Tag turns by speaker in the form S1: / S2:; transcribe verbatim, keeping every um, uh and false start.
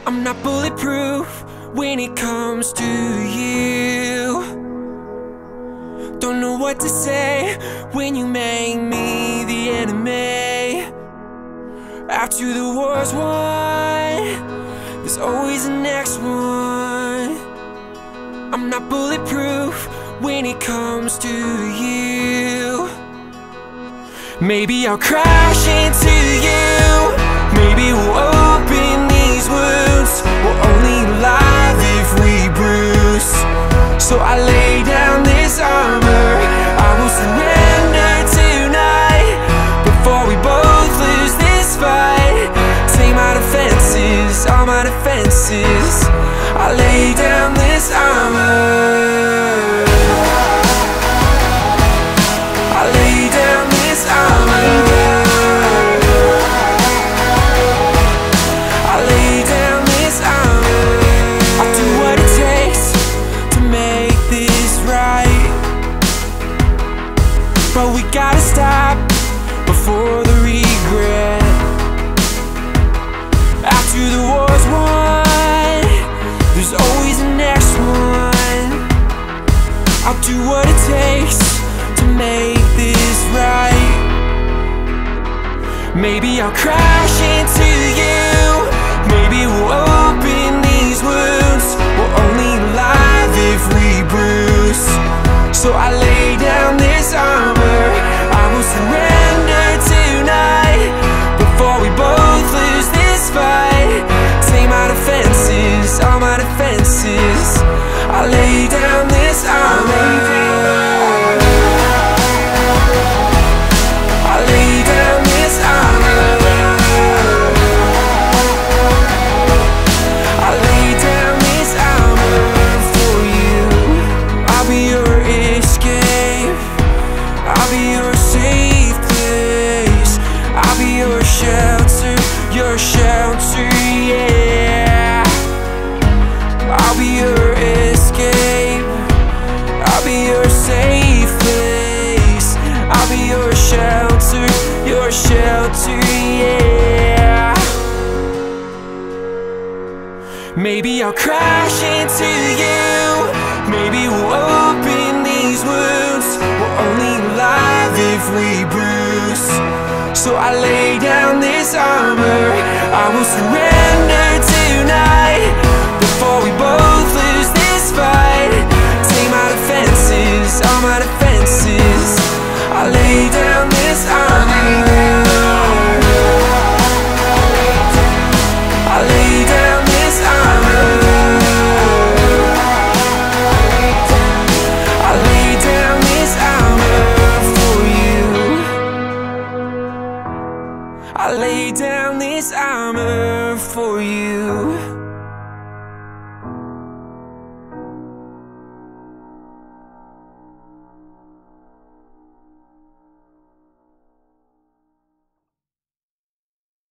S1: I'm not bulletproof when it comes to you. Don't know what to say when you make me the enemy. After the war's won, there's always the next one. I'm not bulletproof when it comes to you. Maybe I'll crash into you. Maybe we'll open these wounds. We're only alive if we bruise. So I lay down this armor. I will surrender tonight before we both lose this fight. Take my defenses, all my defenses. I lay down this armor. I lay down this armor. I lay down this armor. I'll do what it takes to make this right, but we gotta stop before the regret. After the war's won, there's always the next one. I'll do what it takes to make this right. Maybe I'll crash into you. Maybe we'll open these wounds. We're only alive if we bruise. So I lay down this armor. I will surrender tonight before we both lose this fight. Take my defenses, all my defenses. I lay down this armor. I lay down this armor. I lay down this armor for you. I'll be your escape. I'll be your safe place. I'll be your shelter, your shelter, yeah. I'll be your escape. I'll be your safe place. I'll be your shelter, your shelter, yeah. Maybe I'll crash into you. Maybe we'll open these wounds. We're only alive if we bruise. So I lay down this armor. I will surrender tonight before we both lose this fight. Take my defenses, all my defenses. I lay down this armor. I lay down this armor. I lay down this armor for you. I lay down this armor for you.